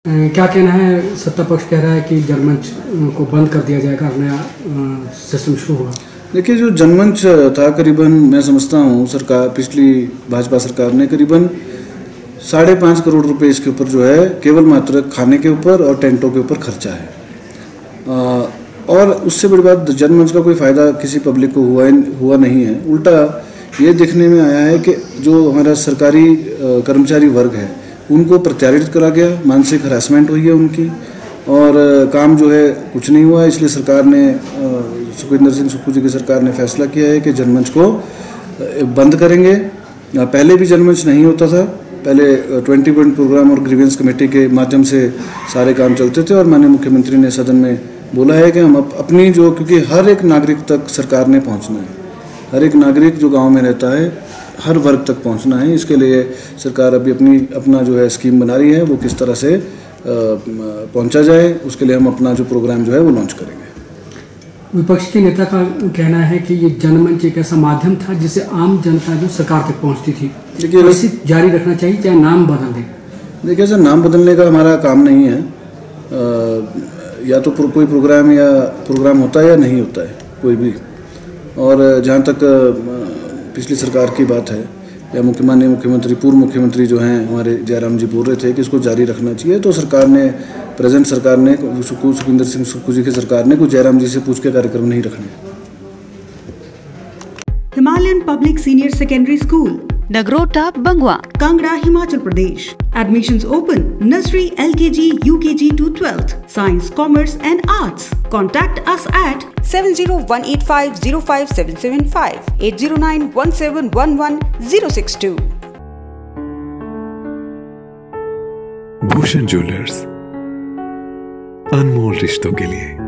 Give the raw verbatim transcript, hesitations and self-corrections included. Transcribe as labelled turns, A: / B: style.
A: क्या कहना है? सत्ता पक्ष कह रहा है कि जनमंच को बंद कर दिया जाएगा, नया सिस्टम शुरू होगा।
B: देखिए, जो जनमंच था करीबन, मैं समझता हूँ सरकार, पिछली भाजपा सरकार ने करीबन साढ़े पाँच करोड़ रुपए इसके ऊपर जो है केवल मात्र खाने के ऊपर और टेंटों के ऊपर खर्चा है। आ, और उससे बड़ी बात, जनमंच का कोई फ़ायदा किसी पब्लिक को हुआ हुआ नहीं है। उल्टा ये देखने में आया है कि जो हमारा सरकारी कर्मचारी वर्ग है उनको प्रत्यारित करा गया, मानसिक हरासमेंट हुई है उनकी, और काम जो है कुछ नहीं हुआ। इसलिए सरकार ने, सुखविंदर सिंह सुक्खू जी की सरकार ने फैसला किया है कि जनमंच को बंद करेंगे। पहले भी जनमंच नहीं होता था, पहले ट्वेंटी पॉइंट प्रोग्राम और ग्रीवेंस कमेटी के माध्यम से सारे काम चलते थे। और माननीय मुख्यमंत्री ने सदन में बोला है कि हम अपनी जो, क्योंकि हर एक नागरिक तक सरकार ने पहुंचना है, हर एक नागरिक जो गांव में रहता है हर वर्ग तक पहुंचना है। इसके लिए सरकार अभी अपनी अपना जो है स्कीम बना रही है, वो किस तरह से पहुंचा जाए, उसके लिए हम अपना जो प्रोग्राम जो है वो लॉन्च करेंगे।
A: विपक्ष के नेता का कहना है कि ये जनमंच एक ऐसा माध्यम था जिससे आम जनता जो सरकार तक पहुंचती थी, देखिए तो इसे जारी रखना चाहिए, चाहे नाम बदल दें।
B: देखिए सर, नाम बदलने का हमारा काम नहीं है। आ, या तो कोई प्रोग्राम या प्रोग्राम होता है या नहीं होता है कोई भी। और जहाँ तक पिछली सरकार की बात है, या मुख्यमंत्री मुख्यमंत्री पूर्व मुख्यमंत्री जो हैं हमारे जयराम जी बोल रहे थे कि इसको जारी रखना चाहिए, तो सरकार ने, प्रेजेंट सरकार ने, सुखविंदर सिंह सुक्खू जी की सरकार ने कोई जयराम जी से पूछ के कार्यक्रम नहीं रखने।
C: Himalayan public senior secondary school,
D: Nagrota, Bangwa,
C: Kangra, Himachal Pradesh. Admissions open. Nursery, L K G, U K G to twelfth. Science, Commerce and Arts. Contact us at
D: seven zero one eight five zero five seven seven five, eight zero nine one seven one one zero six two.
E: Bhushan jewellers, अनमोल रिश्तों के लिए।